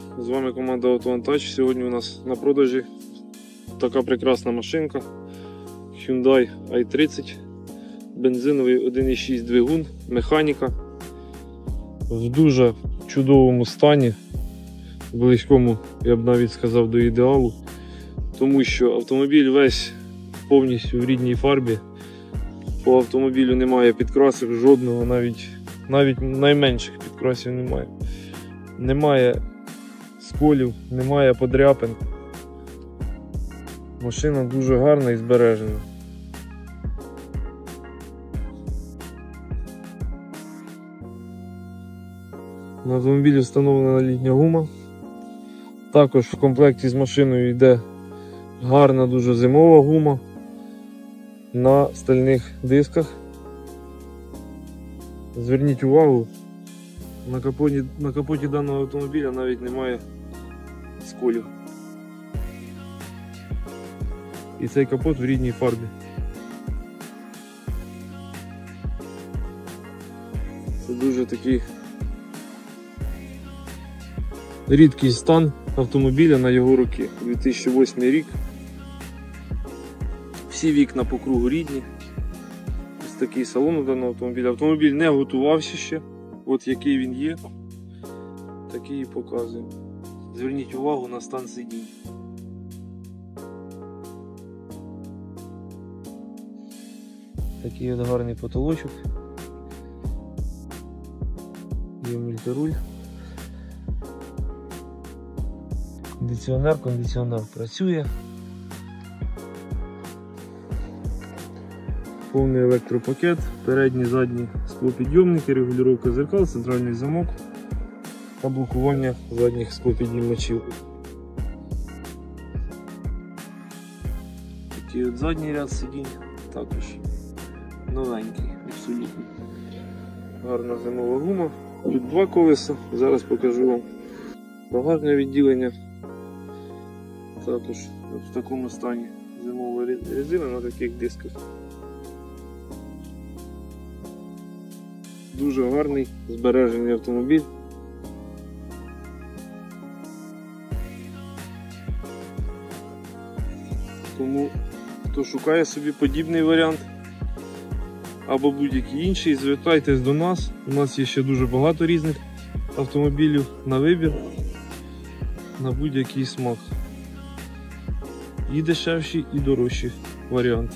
з вами команда Автовантаж. Сьогодні у нас на продажі така прекрасна машинка Hyundai i30, бензиновий 1.6 двигун, механіка в дуже чудовому стані, близькому, я б навіть сказав, до ідеалу, тому що автомобіль весь повністю в рідній фарбі. По автомобілю немає підкрасів жодного, навіть найменших підкрасів немає. Немає сколів, немає подряпин. Машина дуже гарна і збережена. На автомобілі встановлена літня гума. Також в комплекті з машиною йде гарна, дуже зимова гума на стальних дисках. Зверніть увагу, на капоті даного автомобіля навіть немає сколів. І цей капот в рідній фарбі. Це дуже такий рідкий стан автомобіля на його роки. 2008 рік. Всі вікна по кругу рідні. Ось такий салон у даного автомобіля. Автомобіль не готувався ще. От який він є, такий і показує. Зверніть увагу на стан сидінь. Такий от гарний потолочок. Є мультируль. Кондиціонер працює. Повний електропакет, передні, задні склопідйомники, регулювання зеркал, центральний замок та блокування задніх склопідіймачів. Такий от задній ряд сидінь, також новенький, абсолютно. Гарна зимова гума. Тут два колеса, зараз покажу вам багажне відділення. Також в такому стані зимова резина на таких дисках. Дуже гарний, збережений автомобіль. Тому, хто шукає собі подібний варіант або будь-який інший, звертайтесь до нас. У нас є ще дуже багато різних автомобілів на вибір, на будь-який смак. І дешевші, і дорожчі варіанти.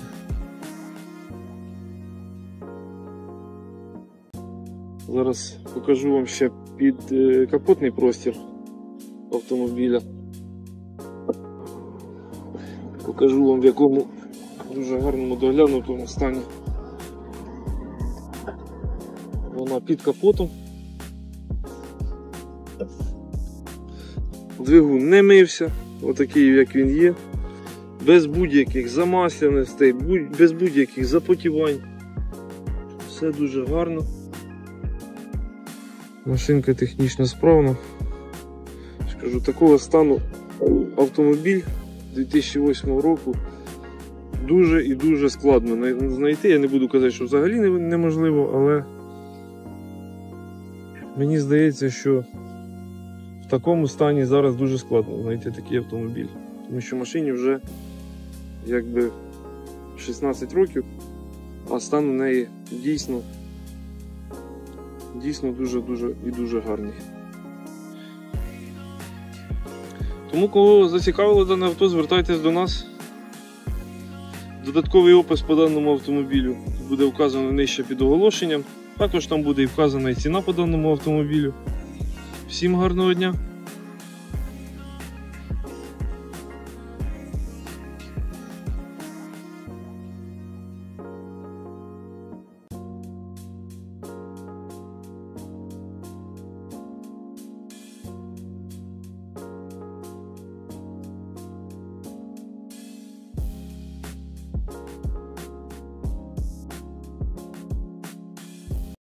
Зараз покажу вам ще під капотний простір автомобіля. Покажу вам, в якому дуже гарному доглянутому стані вона під капотом. Двигун не мився, отакий як він є, без будь-яких замасляностей, без будь-яких запотівань. Все дуже гарно. Машинка технічно справна. Скажу, такого стану автомобіль 2008 року дуже і дуже складно знайти. Я не буду казати, що взагалі неможливо, але мені здається, що в такому стані зараз дуже складно знайти такий автомобіль. Тому що машині вже якби 16 років, а стан у неї дійсно дуже і дуже гарний. Тому, кого зацікавило дане авто, звертайтесь до нас. Додатковий опис по даному автомобілю буде вказано нижче під оголошенням. Також там буде і вказана і ціна по даному автомобілю. Всім гарного дня!